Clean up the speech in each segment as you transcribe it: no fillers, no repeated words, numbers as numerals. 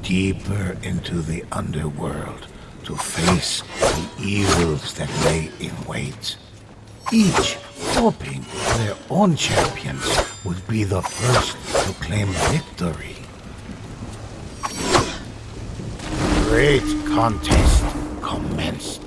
deeper into the underworld to face the evils that lay in wait. Each hoping their own champions would be the first to claim victory. The great contest commenced.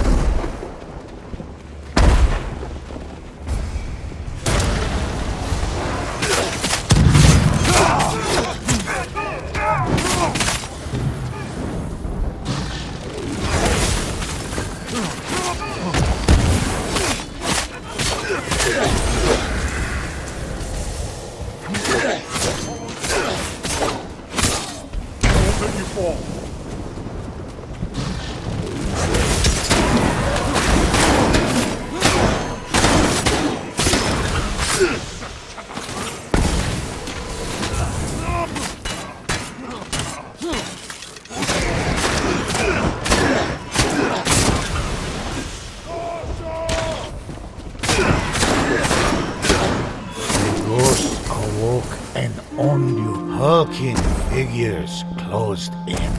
Hulking figures closed in.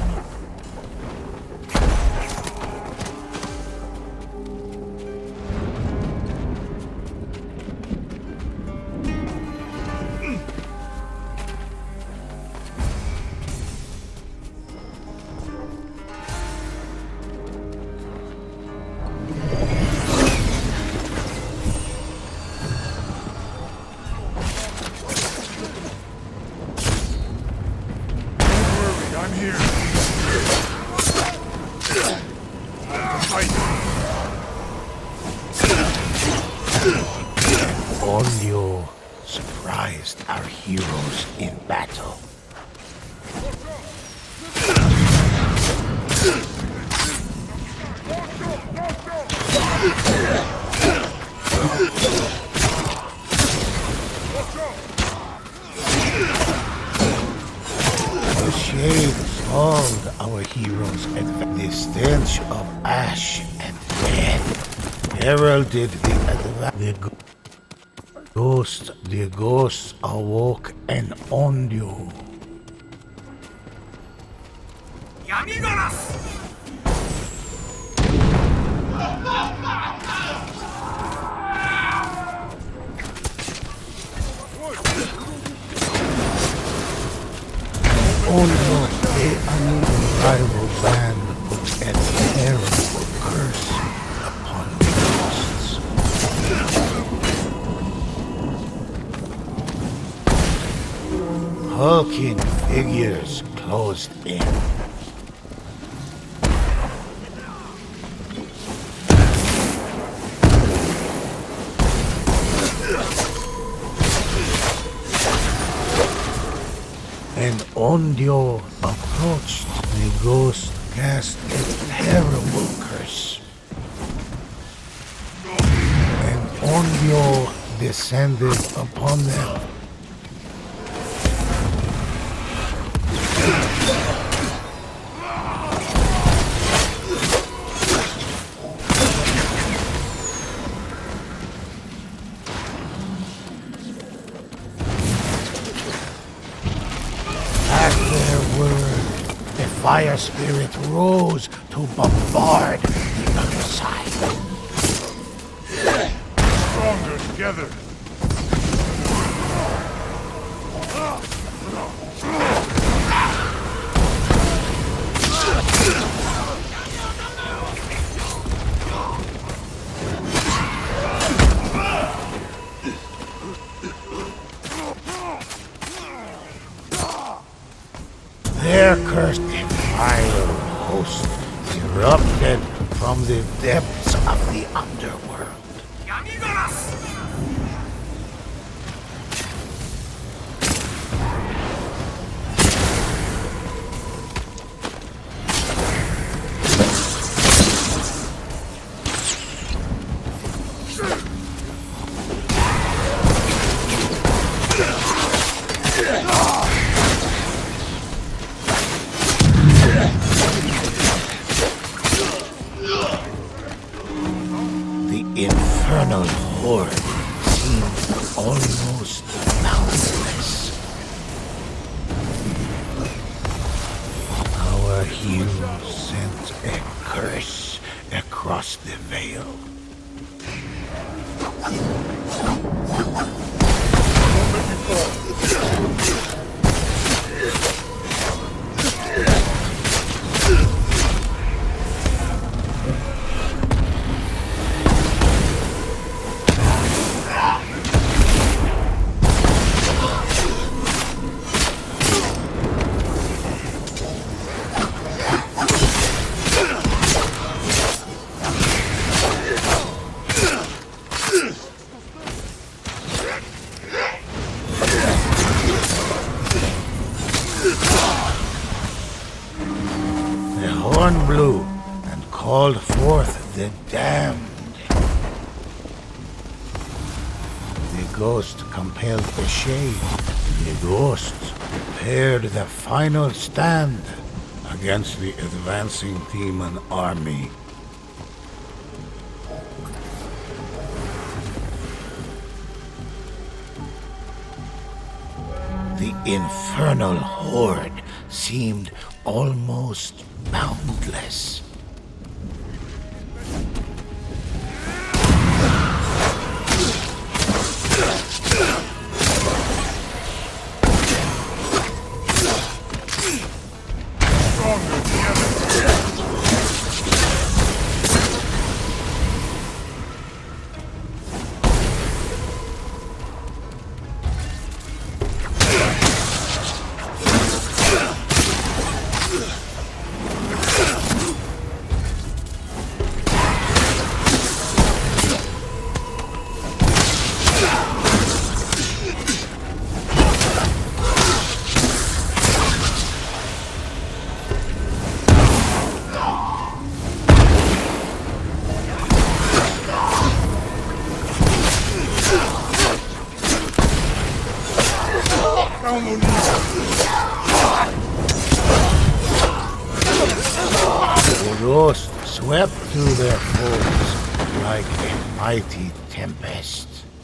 Onryo surprised our heroes in battle. The shade followed our heroes and the stench of ash and death heralded the ghosts awoke and Onryo. Onryo, the unrival band put a terrible curse upon the ghosts. Hulking figures closed in. And Onryo approached the ghost, cast a terrible curse. And Onryo descended upon them. Fire spirit rose to bombard the other side. Stronger together. Their cursed fire host erupted from the depths of the underworld. Infernal horde seemed almost boundless. You sent a curse across the veil. The horn blew and called forth the damned. The ghost compelled the shade. The ghost prepared the final stand against the advancing demon army. The infernal horde seemed almost boundless. The ghost swept through their foes like a mighty tempest.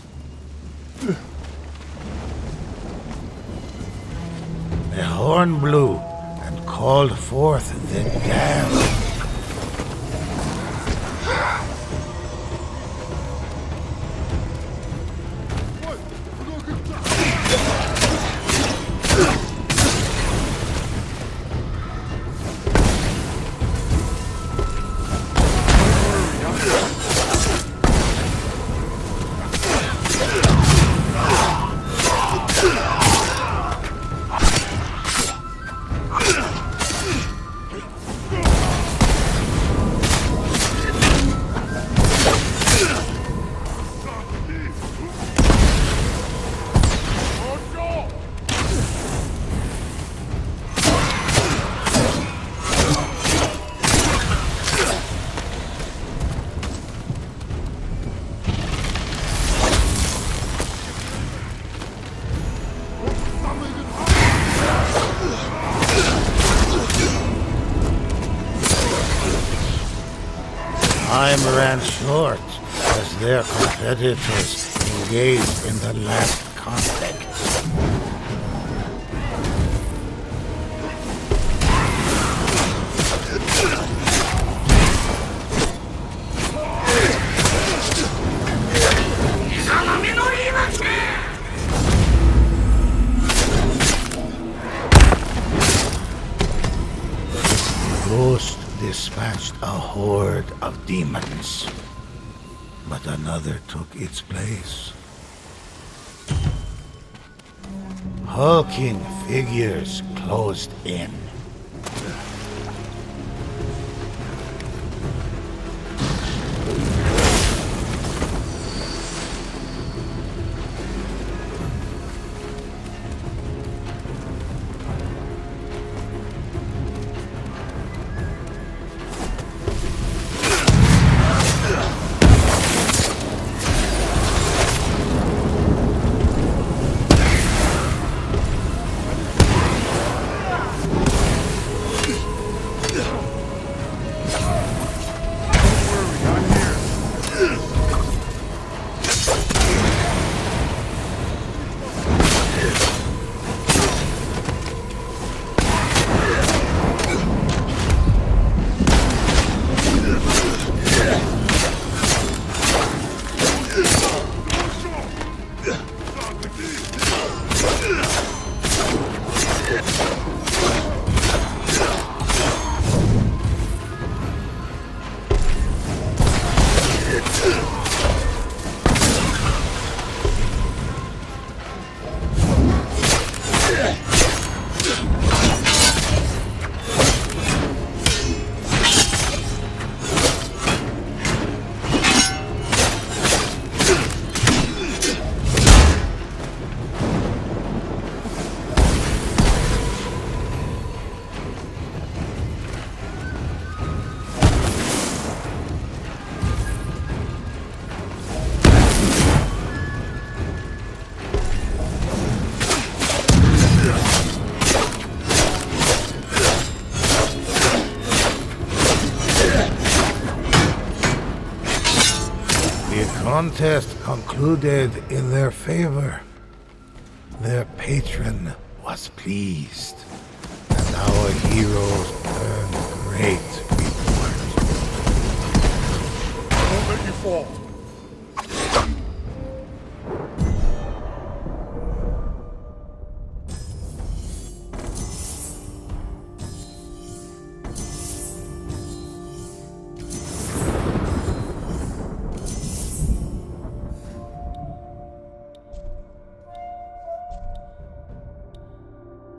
The horn blew and called forth the damned. Time ran short as their competitors engaged in the last conflict. Ghost dispatched a horde of demons, but another took its place. Hulking figures closed in. contest concluded in their favor. Their patron was pleased, and our heroes earned great reward. I won't let you fall.